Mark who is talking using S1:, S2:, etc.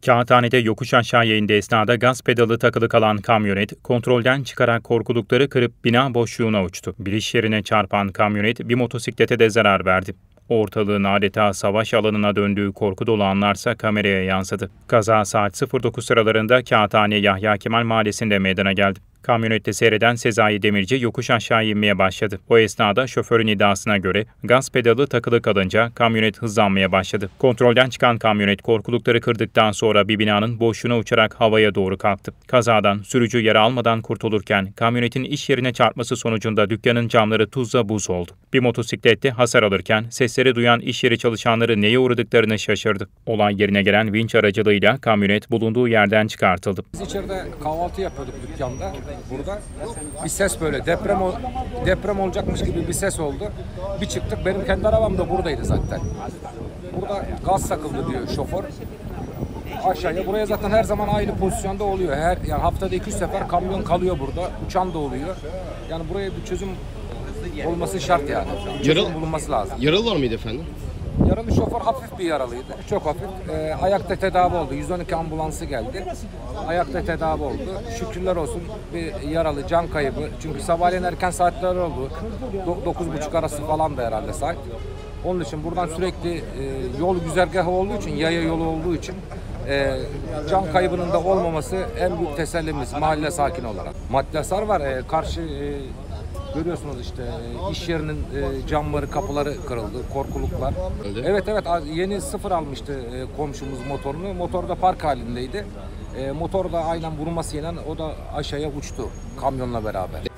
S1: Kağıthane'de yokuş aşağıya indiği esnada gaz pedalı takılı kalan kamyonet kontrolden çıkarak korkulukları kırıp bina boşluğuna uçtu. Bir iş yerine çarpan kamyonet bir motosiklete de zarar verdi. Ortalığın adeta savaş alanına döndüğü korku dolu anlarsa kameraya yansıdı. Kaza saat 09 sıralarında Kağıthane Yahya Kemal Mahallesi'nde meydana geldi. Kamyonette seyreden Sezai Demirci yokuş aşağı inmeye başladı. O esnada şoförün iddiasına göre gaz pedalı takılı kalınca kamyonet hızlanmaya başladı. Kontrolden çıkan kamyonet korkulukları kırdıktan sonra bir binanın boşluğuna uçarak havaya doğru kalktı. Kazadan sürücü yara almadan kurtulurken kamyonetin iş yerine çarpması sonucunda dükkanın camları tuzla buz oldu. Bir motosiklette hasar alırken sesleri duyan iş yeri çalışanları neye uğradıklarını şaşırdı. Olay yerine gelen vinç aracılığıyla kamyonet bulunduğu yerden çıkartıldı.
S2: Biz içeride kahvaltı yapıyorduk dükkanda. Burada bir ses böyle deprem olacakmış gibi bir ses oldu. Bir çıktık, benim kendi arabam da buradaydı zaten. Burada gaz takıldı diyor şoför. Aşağıya, buraya zaten her zaman aynı pozisyonda oluyor. Yani haftada 2-3 sefer kamyon kalıyor burada. Uçan da oluyor. Yani buraya bir çözüm olması şart yani. Çözüm bulunması lazım.
S3: Yaralı var mıydı efendim?
S2: Yaralı şoför hafif bir yaralıydı. Çok hafif. Ayakta tedavi oldu. 112 ambulansı geldi. Ayakta tedavi oldu. Şükürler olsun bir yaralı, can kaybı. Çünkü sabahleyin erken saatler oldu. 9.30 arası falan da herhalde saat. Onun için buradan sürekli yol güzergahı olduğu için, yaya yolu olduğu için can kaybının da olmaması en büyük tesellimiz mahalle sakini olarak. Maddi hasar var. Karşı görüyorsunuz işte iş yerinin camları, kapıları kırıldı, korkuluklar. Evet, yeni sıfır almıştı komşumuz motorunu. Motor da park halindeydi. Motor da aynen vurmasıyla o da aşağıya uçtu kamyonla beraber.